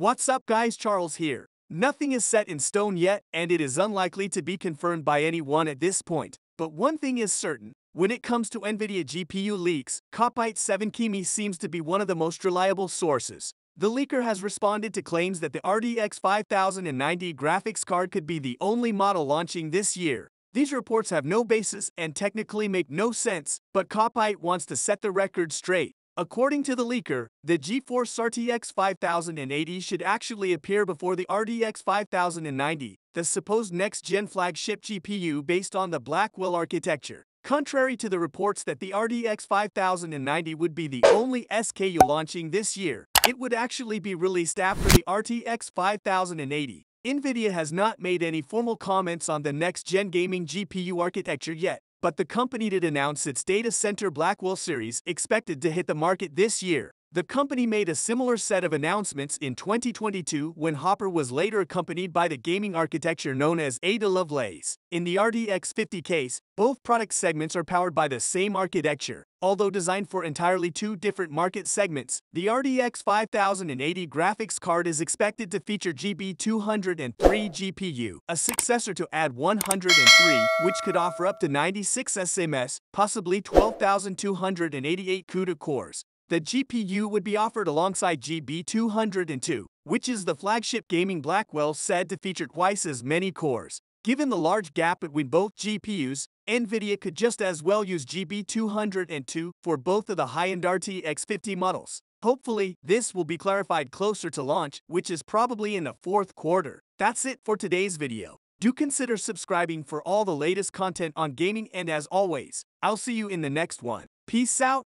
What's up guys, Charles here. Nothing is set in stone yet, and it is unlikely to be confirmed by anyone at this point. But one thing is certain. When it comes to NVIDIA GPU leaks, Copite 7 Kimi seems to be one of the most reliable sources. The leaker has responded to claims that the RTX 5090 graphics card could be the only model launching this year. These reports have no basis and technically make no sense, but Copite wants to set the record straight. According to the leaker, the GeForce RTX 5080 should actually appear before the RTX 5090, the supposed next-gen flagship GPU based on the Blackwell architecture. Contrary to the reports that the RTX 5090 would be the only SKU launching this year, it would actually be released after the RTX 5080. NVIDIA has not made any formal comments on the next-gen gaming GPU architecture yet, but the company did announce its data center Blackwell series expected to hit the market this year. The company made a similar set of announcements in 2022 when Hopper was later accompanied by the gaming architecture known as Ada Lovelace. In the RTX 50 case, both product segments are powered by the same architecture. Although designed for entirely two different market segments, the RTX 5080 graphics card is expected to feature GB203 GPU, a successor to AD 103, which could offer up to 96 SMS, possibly 12,288 CUDA cores. The GPU would be offered alongside GB202, which is the flagship gaming Blackwell said to feature twice as many cores. Given the large gap between both GPUs, NVIDIA could just as well use GB202 for both of the high-end RTX 50 models. Hopefully, this will be clarified closer to launch, which is probably in the fourth quarter. That's it for today's video. Do consider subscribing for all the latest content on gaming, and as always, I'll see you in the next one. Peace out.